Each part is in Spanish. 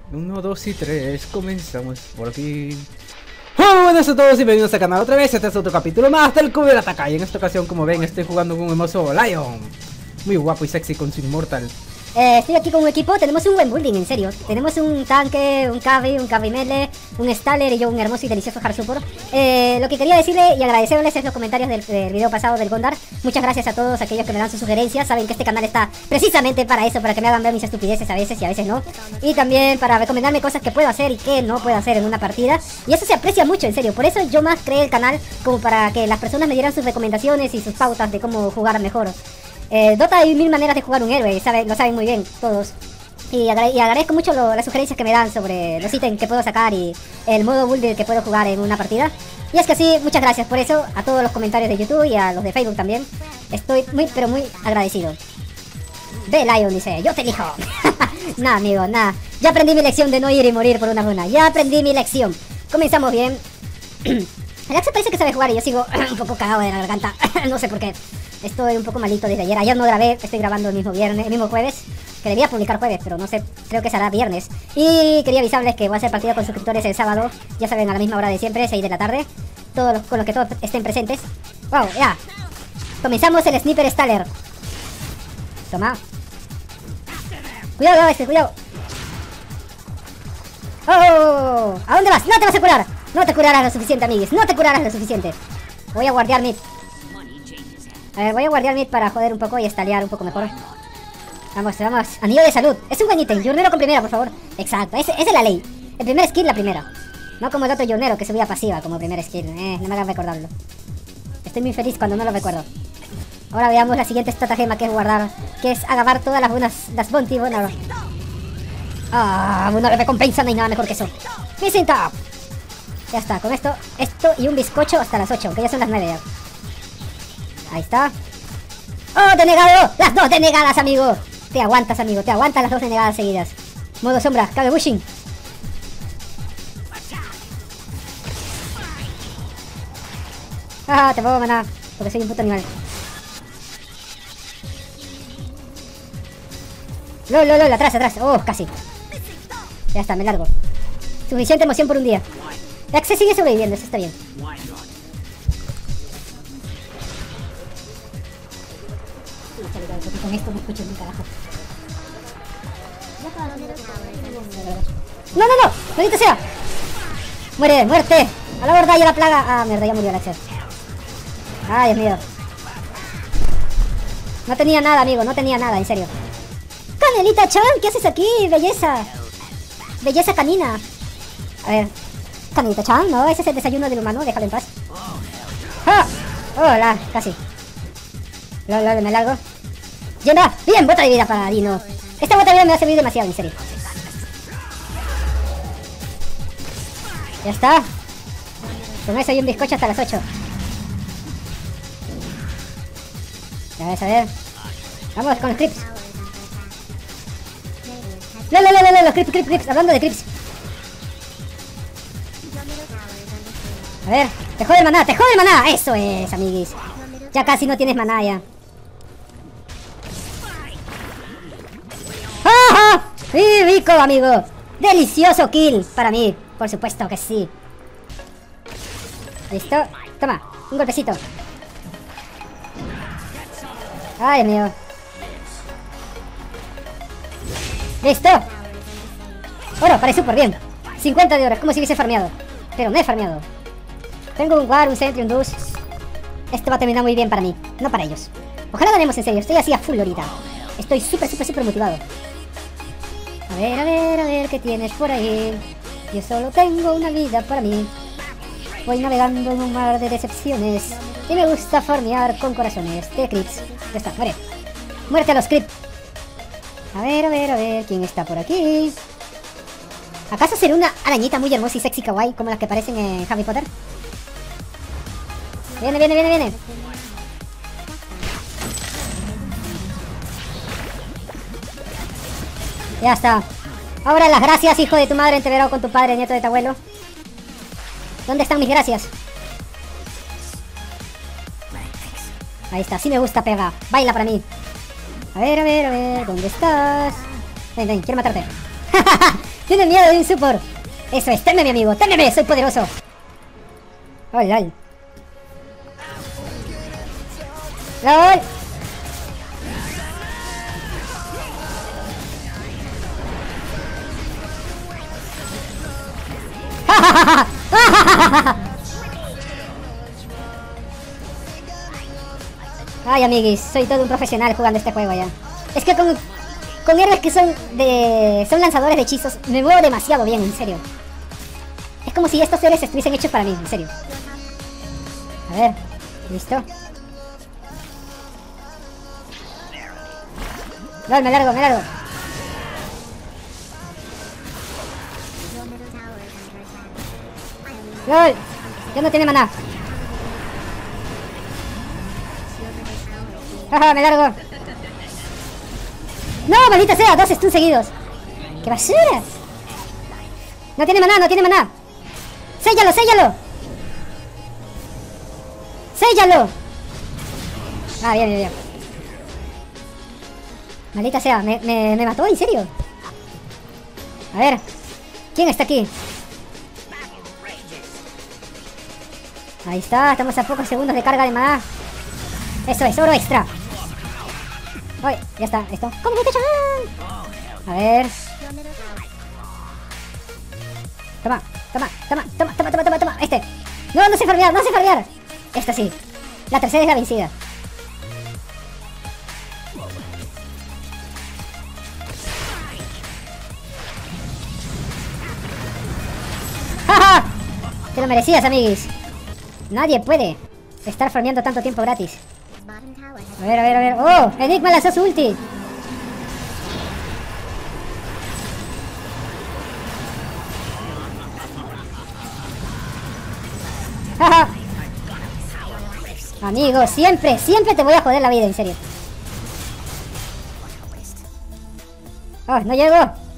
1, 2 y 3, comenzamos por aquí. ¡Oh, buenas a todos y bienvenidos al canal otra vez! Este es otro capítulo más del Cubo de Ataca. Y en esta ocasión, como ven, estoy jugando con un hermoso Lion, muy guapo y sexy con su Immortal. Estoy aquí con un equipo, tenemos un buen building, en serio. Tenemos un tanque, un Cavi Melee, un Staller y yo un hermoso y delicioso Hard Support. Lo que quería decirle y agradecerles es los comentarios del video pasado del Gondar. Muchas gracias a todos aquellos que me dan sus sugerencias. Saben que este canal está precisamente para eso, para que me hagan ver mis estupideces a veces y a veces no. Y también para recomendarme cosas que puedo hacer y que no puedo hacer en una partida. Y eso se aprecia mucho, en serio. Por eso yo más creé el canal, como para que las personas me dieran sus recomendaciones y sus pautas de cómo jugar mejor. Dota hay mil maneras de jugar un héroe, lo saben muy bien todos. Y agradezco mucho las sugerencias que me dan sobre los ítems que puedo sacar y el modo build que puedo jugar en una partida. Y es que sí, muchas gracias por eso, a todos los comentarios de YouTube y a los de Facebook también. Estoy muy, pero muy agradecido. Ve Lion dice, yo te elijo. Nah, amigo, nah. Ya aprendí mi lección de no ir y morir por una runa. Ya aprendí mi lección. Comenzamos bien. El Axel parece que sabe jugar y yo sigo un poco cagado de la garganta. No sé por qué. Estoy un poco malito desde ayer. Ayer no grabé, estoy grabando el mismo jueves. Que debía publicar jueves, pero no sé, creo que será viernes. Y quería avisarles que voy a hacer partida con suscriptores el sábado. Ya saben, a la misma hora de siempre, 6 de la tarde. Con los que todos estén presentes. Wow, ya. Comenzamos el Sniper Staller. Toma. Cuidado, cuidado. ¡Oh! ¿A dónde vas? ¡No te vas a curar! No te curarás lo suficiente, amigues. No te curarás lo suficiente. Voy a guardiar mid. A ver, voy a guardiar mid para joder un poco y estalear un poco mejor. Vamos, vamos. Anillo de salud. Es un buen ítem. Jornero con primera, por favor. Exacto. Esa es la ley. El primer skill, la primera. No como el otro Jornero que subía pasiva como primer skill. No me hagan recordarlo. Estoy muy feliz cuando no lo recuerdo. Ahora veamos la siguiente estratagema, que es guardar. Que es agarrar todas las bounty. Bueno. Ah, una recompensa, no hay nada mejor que eso. Missing top. Ya está, con esto y un bizcocho hasta las 8, que ya son las 9 ya. Ahí está. ¡Oh, denegado! ¡Las dos denegadas, amigo! Te aguantas, amigo, te aguantas las dos denegadas seguidas. Modo sombra, cabe bushing. Ah, te puedo maná, porque soy un puto animal. LOL, atrás. Oh, casi. Ya está, me largo. Suficiente emoción por un día. Axel sigue sobreviviendo, eso está bien. Con esto no escucho ni carajo. ¡No! ¡Maldito sea! ¡Muerte! ¡A la borda y a la plaga! Ah, mierda, ya murió el Axel. Ay, Dios mío. No tenía nada, amigo, no tenía nada, en serio. Canelita-chan, ¿qué haces aquí? Belleza. Belleza canina. A ver. Canelita-chan, no, ese es el desayuno del humano, déjalo en paz. ¡Ah! ¡Hola! Casi. Me largo. Llena, bien, bota de vida para Dino. Esta bota de vida me va a servir demasiado, en serio. Ya está. Con eso hay un bizcocho hasta las 8. A ver. Vamos con los creeps. Los creeps, hablando de creeps. A ver, te jode el maná, eso es, amiguis. Ya casi no tienes maná ya. ¡Ah! ¡Sí, rico, amigo! ¡Delicioso kill! Para mí, por supuesto que sí. ¿Listo? Toma, un golpecito. ¡Ay, Dios mío! ¡Listo! Oro, parece súper bien. 50 de oro, es como si hubiese farmeado. Pero no he farmeado. Tengo un War, un Sentry, un Deuce. Esto va a terminar muy bien para mí, no para ellos. Ojalá ganemos, en serio, estoy así a full ahorita. Estoy súper motivado. A ver, ¿qué tienes por ahí? Yo solo tengo una vida para mí. Voy navegando en un mar de decepciones y me gusta farmear con corazones de creeps. Ya está, muere. Muerte a los creeps. A ver, ¿quién está por aquí? ¿Acaso será una arañita muy hermosa y sexy kawaii como las que aparecen en Harry Potter? Viene. Ya está. Ahora las gracias, hijo de tu madre, entreverado con tu padre, nieto de tu abuelo. ¿Dónde están mis gracias? Ahí está, sí me gusta, pega. Baila para mí. A ver, ¿dónde estás? Ven, quiero matarte. Tiene miedo de un support. Eso es, témeme, amigo, témeme, soy poderoso. Oh, lol. LOL. Ay, amiguis, soy todo un profesional jugando este juego ya. Es que con héroes que son lanzadores de hechizos me muevo demasiado bien, en serio. Es como si estos héroes estuviesen hechos para mí, en serio. A ver, listo. No, me largo. LOL, ya no tiene maná. Jaja, me largo. No, maldita sea, 2 stuns seguidos. ¡Qué basura! No tiene maná. ¡Séllalo! Ah, bien. Maldita sea, me mató, ¿en serio? A ver, ¿quién está aquí? Ahí está, estamos a pocos segundos de carga de maná. Eso es, oro extra. Ay, ya está, esto. ¿Cómo que te echan? A ver. Toma. Este. No sé farmear. Esta sí. La tercera es la vencida. ¡Ja! Te lo merecías, amiguis. Nadie puede estar farmeando tanto tiempo gratis. A ver. ¡Oh! Enigma lanzó su ulti. ¡Ja! Amigo, siempre te voy a joder la vida, en serio. Oh, no llego.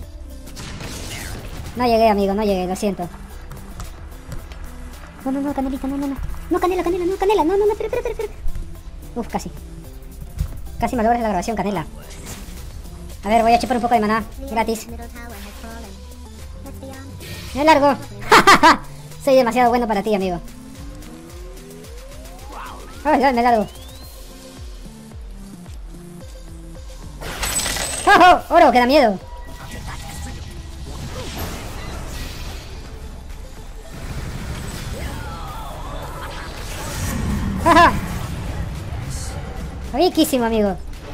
No llegué, amigo, lo siento. No, canelita, no. No, canela, no, espera. Uf, casi me logras la grabación, canela. A ver, voy a chupar un poco de maná, gratis. Me largo. Soy demasiado bueno para ti, amigo. Oh, ya, me largo. ¡Oh! ¡Oro, que da miedo! ¡Ja! Riquísimo, amigo.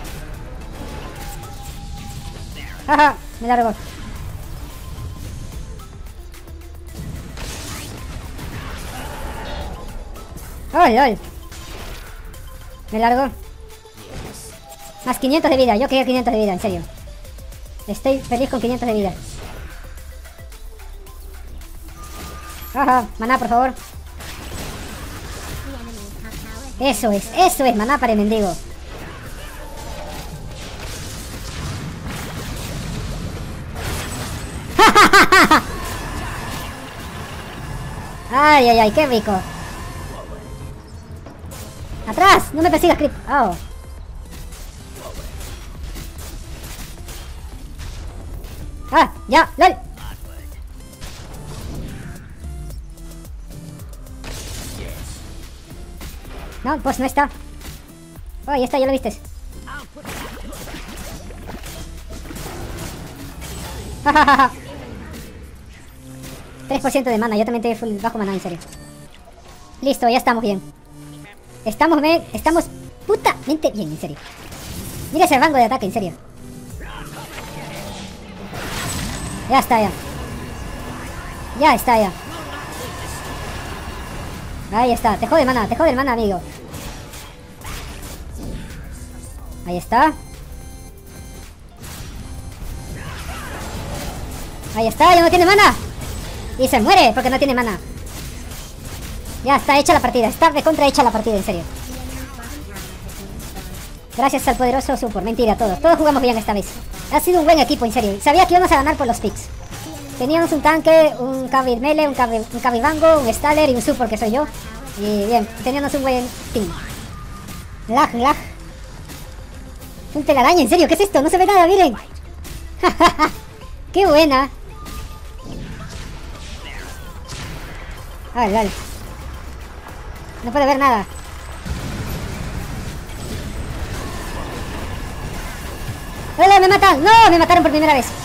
¡Ja! Me largo. ¡Oh, lol! Me largo. Más 500 de vida, yo quería 500 de vida, en serio. Estoy feliz con 500 de vida. ¡Ajá! Maná, por favor. Eso es, maná para el mendigo. Ay, qué rico. ¡Atrás! ¡No me persigas, Creep! ¡Oh! ¡Ah! ¡Ya! ¡Lol! No, pues no está. Oh, ya está, ya lo viste. ¡Ja! 3% de mana, yo también tengo full bajo mana, en serio. Listo, ya estamos bien. Estamos putamente bien, en serio. Mira ese rango de ataque, en serio. Ya está, ya. Ahí está, te jode el mana, amigo. Ahí está. Ya no tiene mana. Y se muere porque no tiene mana. Ya está hecha la partida, está de contra hecha la partida, en serio. Gracias al poderoso support, mentira, todos jugamos bien esta vez. Ha sido un buen equipo, en serio. Sabía que íbamos a ganar por los picks. Teníamos un tanque, un Cavi melee, un Cavi Vango, un Staller y un support que soy yo. Y bien, teníamos un buen team. Lag. Un telaraña, en serio, ¿qué es esto? No se ve nada, miren. Qué buena. Vale, vale. No puedo ver nada. ¡Hola, me matan! ¡No! Me mataron por primera vez.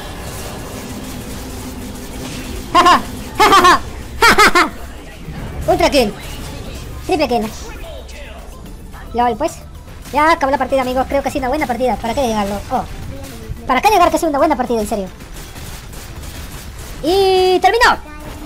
¡Jaja! ¡Jajaja! ¡Jajaja! Ultra kill. Triple kill. LOL, pues. Ya acabó la partida, amigos. Creo que ha sido una buena partida. ¿Para qué negarlo? Oh. ¿Para qué negar que ha sido una buena partida, en serio? ¡Y terminó!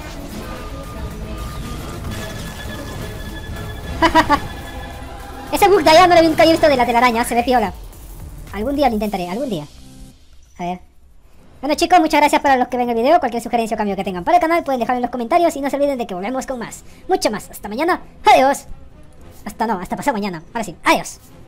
Ese bug de allá no lo nunca he visto de la telaraña. Se ve piola. Algún día lo intentaré, algún día. A ver. Bueno, chicos, muchas gracias para los que ven el video. Cualquier sugerencia o cambio que tengan para el canal pueden dejarlo en los comentarios. Y no se olviden de que volvemos con más. Mucho más. Hasta mañana. Adiós. Hasta pasado mañana. Ahora sí. Adiós.